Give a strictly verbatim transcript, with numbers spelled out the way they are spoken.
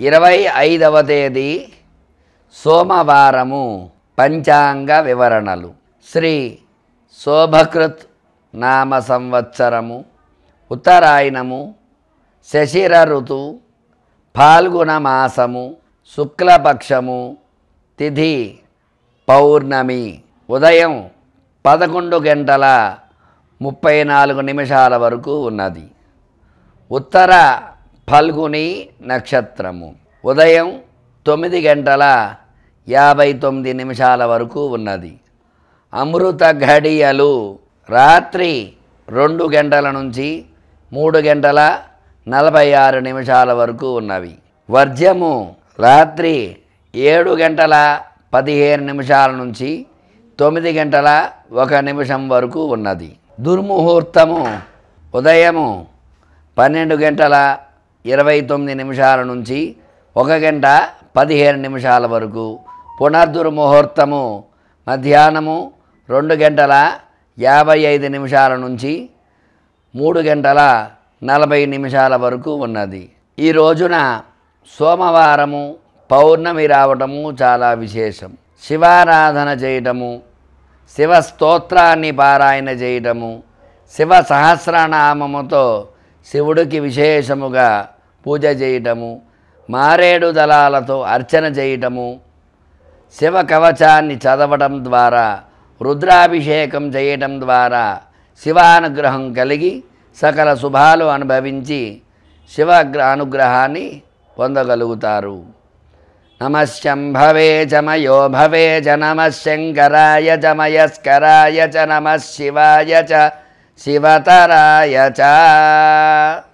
ఇరవై ఐదవ తేదీ సోమవారము. పంచాంగ వివరణలు. శ్రీ శోభకృత్ నామ సంవత్సరము, ఉత్తరాయణము, శశిర ఋతు, ఫాల్గుణ మాసము, శుక్లపక్షము, తిథి పౌర్ణమి. ఉదయం పదకొండు గంటల ముప్పై నాలుగు నిమిషాల వరకు ఉన్నది. ఉత్తర ఫల్గుని నక్షత్రము ఉదయం తొమ్మిది గంటల యాభై తొమ్మిది నిమిషాల వరకు ఉన్నది. అమృత ఘడియలు రాత్రి రెండు గంటల నుంచి మూడు గంటల నలభై ఆరు నిమిషాల వరకు ఉన్నవి. వర్జ్యము రాత్రి ఏడు గంటల పదిహేను నిమిషాల నుంచి తొమ్మిది గంటల ఒక నిమిషం వరకు ఉన్నది. దుర్ముహూర్తము ఉదయము పన్నెండు గంటల ఇరవై తొమ్మిది నిమిషాల నుంచి ఒక గంట పదిహేను నిమిషాల వరకు. పునర్దుర్ముహూర్తము మధ్యాహ్నము రెండు గంటల యాభై ఐదు నిమిషాల నుంచి మూడు గంటల నలభై నిమిషాల వరకు ఉన్నది. ఈ రోజున సోమవారము పౌర్ణమి రావటము చాలా విశేషం. శివారాధన చేయటము, శివ స్తోత్రాన్ని పారాయణ చేయటము, శివ సహస్రనామముతో శివుడికి విశేషముగా పూజ చేయటము, మారేడు దళాలతో అర్చన చేయటము, శివ కవచాన్ని చదవటం ద్వారా, రుద్రాభిషేకం చేయటం ద్వారా శివానుగ్రహం కలిగి సకల శుభాలు అనుభవించి శివ అనుగ్రహాన్ని పొందగలుగుతారు. నమఃశంభవే చ మయో భవే చ నమః శంకరాయ చ మయస్కరాయ చ నమః శివాయ చ శివతరాయ చ.